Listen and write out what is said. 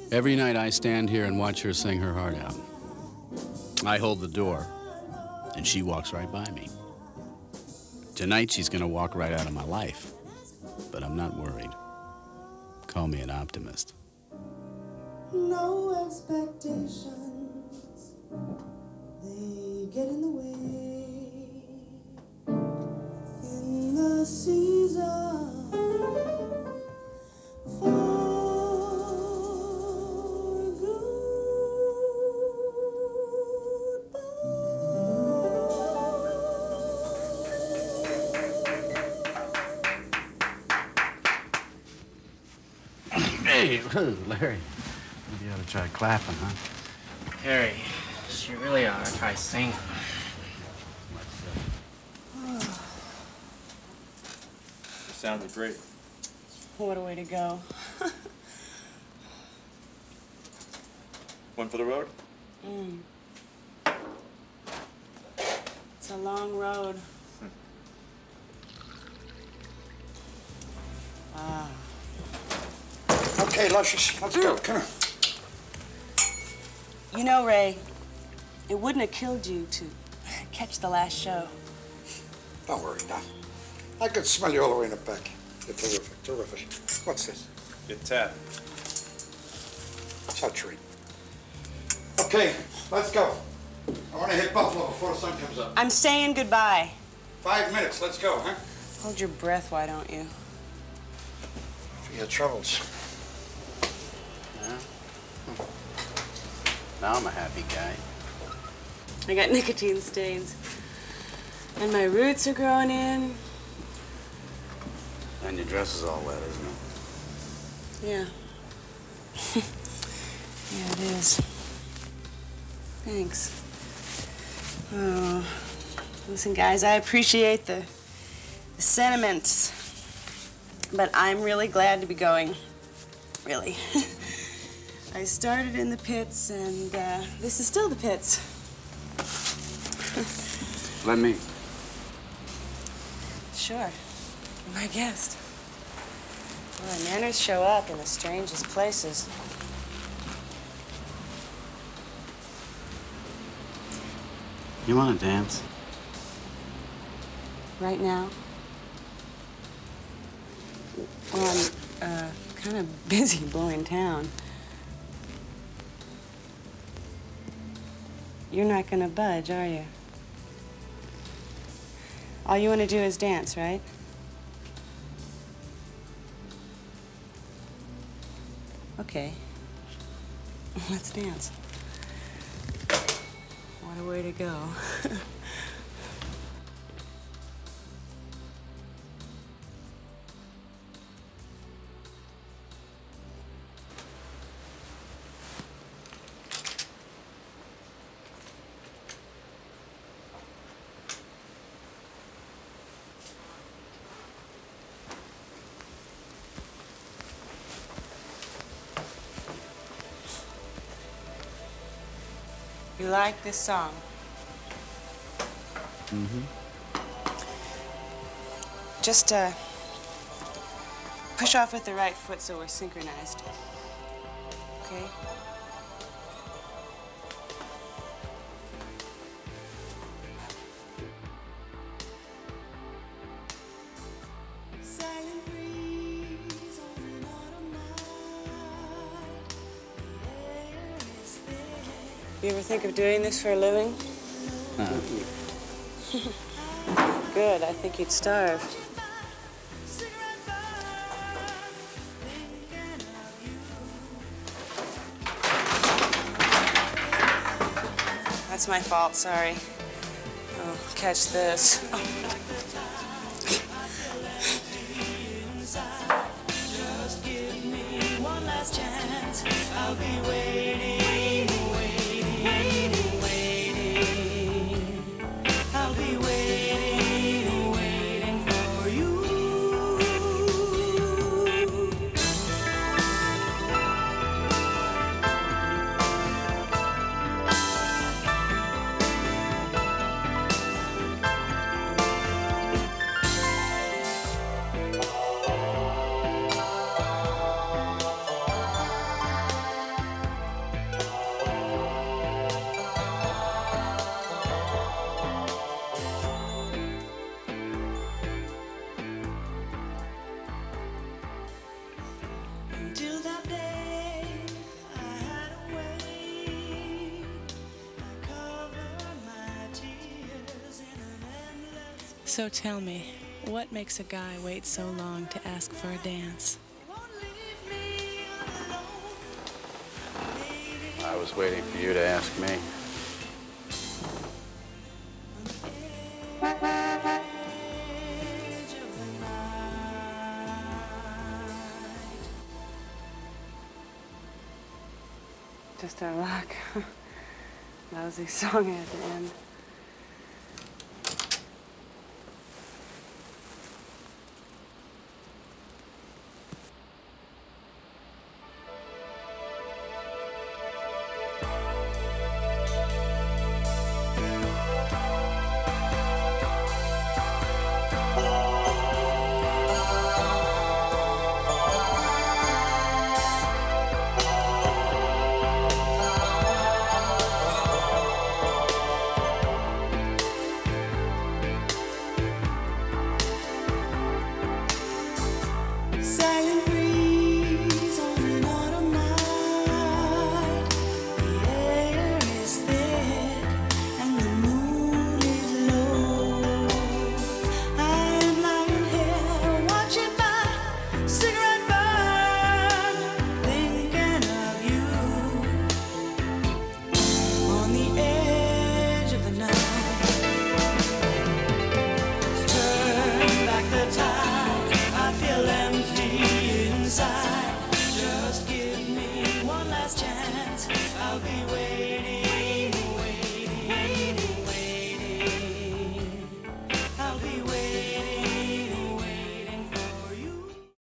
Every night I stand here and watch her sing her heart out. I hold the door, and she walks right by me. Tonight she's gonna walk right out of my life, but I'm not worried. Call me an optimist. No expectations, they get in the way. In the season for Hey, Larry. Maybe you ought to try clapping, huh? Harry, you really ought to try singing. You sounded great. What a way to go. One for the road? It's a long road. Okay, Luscious, let's go. Come on. You know, Ray, it wouldn't have killed you to catch the last show. Don't worry, Doc. I could smell you all the way in the back. You're terrific, terrific. What's this? Your tab. It's a treat. Okay, let's go. I want to hit Buffalo before the sun comes up. I'm saying goodbye. 5 minutes, let's go, huh? Hold your breath, why don't you? For your troubles. Yeah? Now I'm a happy guy. I got nicotine stains. And my roots are growing in. And your dress is all wet, isn't it? Yeah. Yeah, it is. Thanks. Oh, listen, guys, I appreciate the sentiments, but I'm really glad to be going. Really. I started in the pits, and this is still the pits. Let me. Sure. You're my guest. Well, manners show up in the strangest places. You want to dance? Right now? Well, I'm kind of busy blowing town. You're not gonna budge, are you? All you want to do is dance, right? Okay. Let's dance. What a way to go. You like this song? Mm-hmm. Just push off with the right foot so we're synchronized. Okay? You ever think of doing this for a living? Good, I think you'd starve. That's my fault, sorry. Oh, catch this. Oh. Just give me one last chance. I'll be waiting. So tell me, what makes a guy wait so long to ask for a dance? I was waiting for you to ask me. Just our luck. Lousy song at the end.